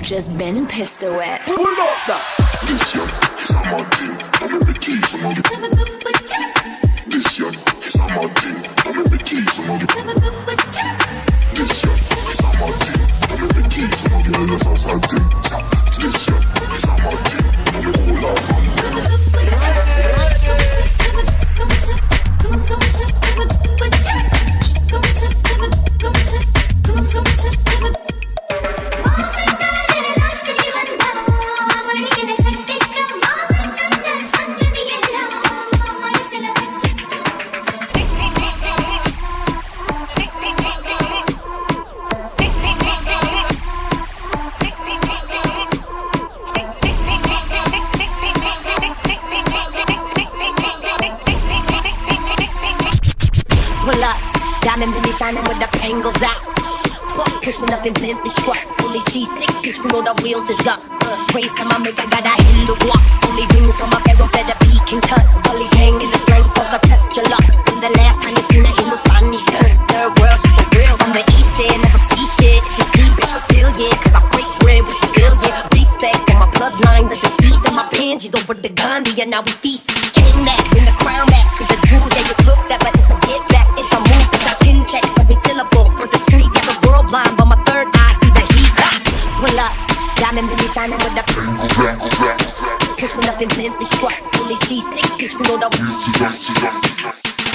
just been pistol whipped. Pull up that. This young is a mad thing. I make the key for money. This young is a mad thing. I make the key for money. This young is a mad thing. I make the key for money. I love us all thing. This young is a mad thing. I make all love from shining with the bangles out. Fuck pushing up in Bentley trucks. Only G6 picture know the wheels is up. Race time I make, I got a Hindu block. Only rings on my barrel, better be Kentucky. Only gang in the slang, fuck a test your luck. When the last time you seen a Hindustani's turn. Third world shit for real. From the east end, never be shit. If you sleep, bitch, I feel yeah. Cause I break bread with the billion. Respect for my bloodline, the disease and my pansies over the Gandhi. And now we feast. King that, in the crown back. With the rules, yeah, you took that, but it's a get back. It's a move, bitch, I chin check. Every syllable for the street. Got the world blind, but my third eye see the heat. Pull up, diamond baby shining with the pushing up in Bentley trucks. Only G6 picture know the wheels is up.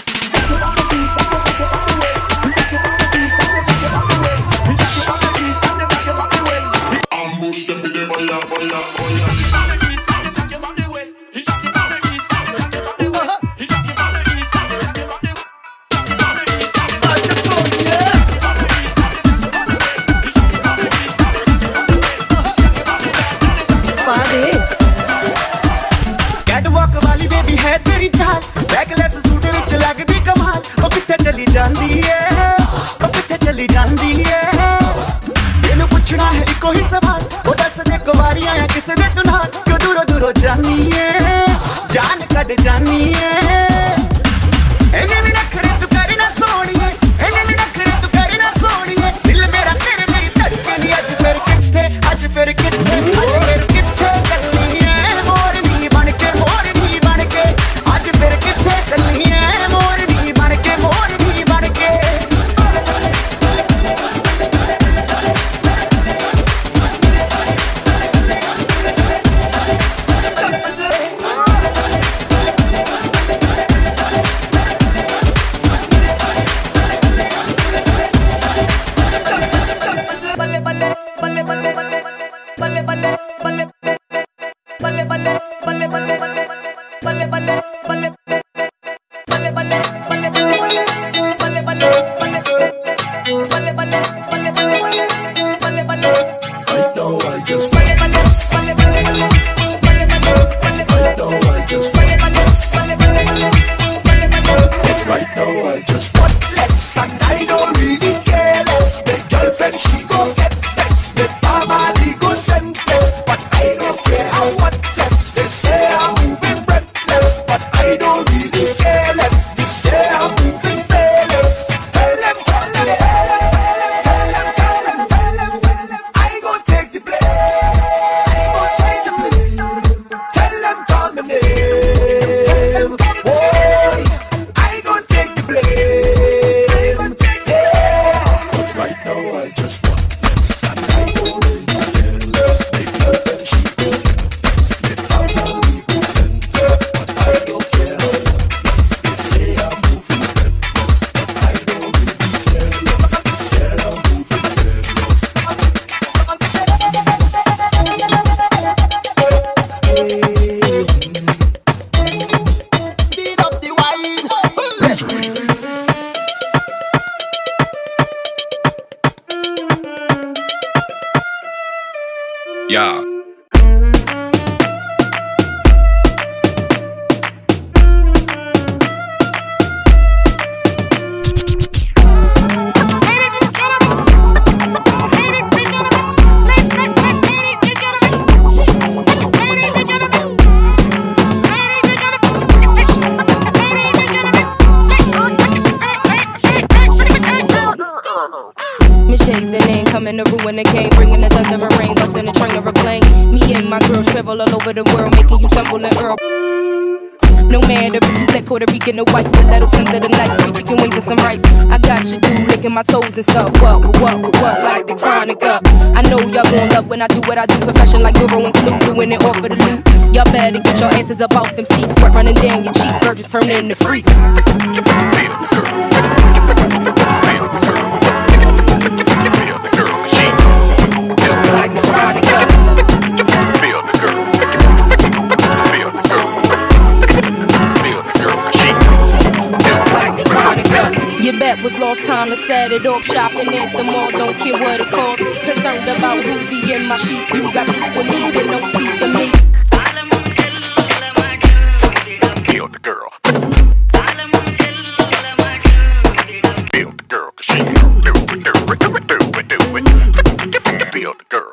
Yeah. Miche's the name, coming to ruin the game, bringing the thunder and rain, busting the train. travel all over the world, making you tumble and earl. No matter if you black, Puerto Rican, or white, stilettos under the night, sweet chicken wings and some rice. I got you, dude, licking my toes and stuff. What, like the chronic up. I know y'all gon' love when I do what I do, profession like Euro and Clue, doing it all for the loot. Y'all better get your asses up off them seats, sweat running down your cheeks, virgins turning into freaks. Your bet was lost, time to set it off. Shopping at the mall, don't care what it costs. Concerned about who be in my sheets. You got beef with me, then don't speak to me. Feel the girl. Feel the girl, 'cause she do it. Feel the girl.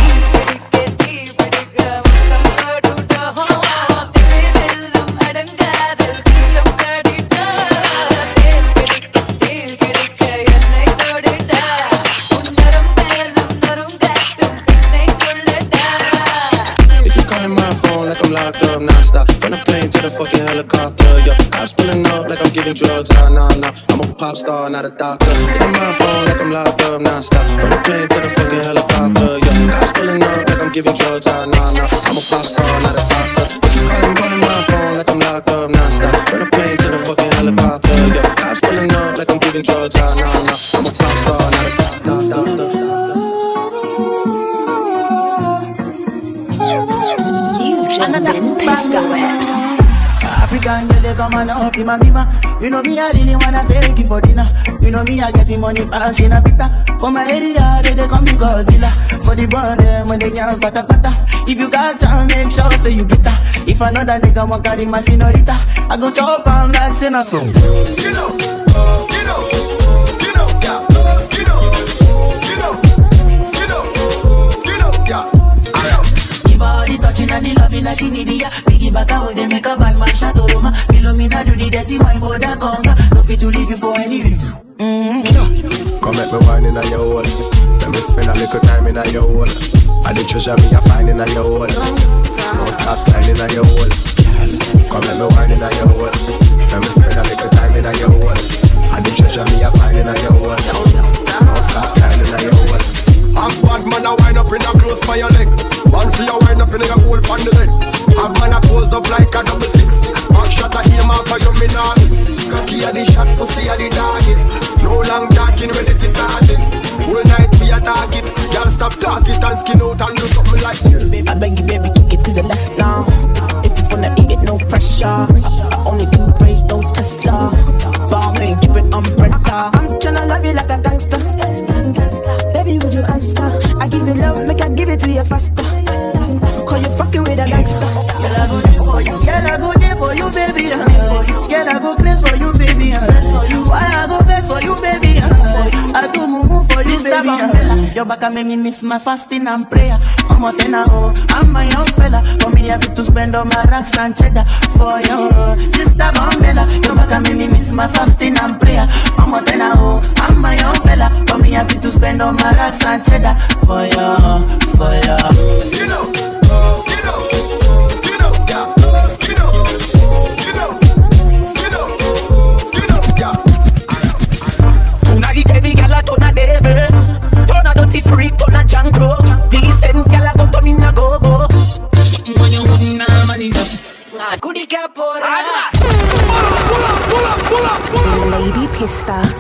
Drugs, nah, I'm a pop star, not a doctor. In my phone like I'm locked up, non-stop. From the plane to the fucking helicopter, yeah. Cops pulling up like I'm giving drugs, nah, I'm a pop star, not a doctor. I'm calling my phone like I'm locked up, non-stop. From the plane to the fucking helicopter, yeah. Cops pulling up like I'm giving drugs, nah, I'm a pop star, not a doctor. You've just been pistol whipped. African girl, they come and up in my mima. You know me, I really wanna take you for dinner. You know me, I getting money, cash in a pita. For my area, they come to Godzilla. For the bond, when they can't pata pata. If you got time, make sure say you bitter. If another nigga want carry my senorita, I go chop on like Sena. So skin up, skin up, skin up, yeah. Skin up, skin up, skin up, skin up, yeah. Skin up. Give all the touching and the loving that she need, yeah. Back out, they make a bad man shot to Roma. Philomena do the dirty wine for the conga. No fit to leave you for any reason. Come make me wine in a your hole. Let me spend a little time in a your hole. All the treasure me a find in a your hole. Don't stop signing a your hole. Come make me wine in a your hole. Let me spend a little time in a your hole. All the treasure me a find in a your hole. Don't stop signing a your hole. I'm bad man a wind up in a close by your leg. Man for your wind up in your hole pan the bed. I'm man a pose up like a 666. Back shot a aim off of your minamis. Cocky a the shot, pussy a the target. No long talking, ready to start it. Whole night we a target. Y'all stop talking and skin out and do something like I beg you baby, kick it to the left now. If you wanna eat it, no pressure. I only do praise, no Tesla. Balmain, keep it umbrella. I'm tryna love you like a gangster. Baby, would you answer? I give you love, make I give it to you faster. Call you fucking with a gangster. Girl, I go there for you. Girl, I go there for you, baby. Girl, I go place for you, baby. Why I go vex for you, baby? I do mumu for you, baby. Your back make me miss my fasting and prayer. I'm a tenor, I'm my young fella. For me, I have to spend all my racks and cheddar for you, sister Bambella. Your back make me miss my fasting and prayer. I'm a tenor, I'm my young fella. For me, I have to spend all my racks and cheddar for you, for you. Skin up, skin up, skin up, yeah. Skin up, skin up, skin up, skin up, yeah. Tonight, baby, girl, I turn a devil. Turn a dirty freak, turn a jankro. Decent girl, I go turn in a go-go. When you wouldn't know money, goody capora. Lady Pista.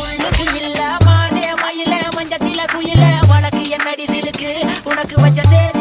உனக்கு வச்ச